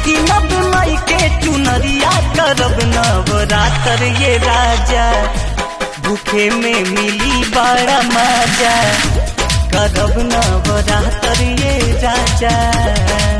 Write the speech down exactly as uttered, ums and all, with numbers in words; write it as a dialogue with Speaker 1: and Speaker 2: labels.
Speaker 1: किनब माई के चुनरिया करब नवरात्र ये राजा भूखे में मिली बड़ा मजा करब नवरात्र ये राजा।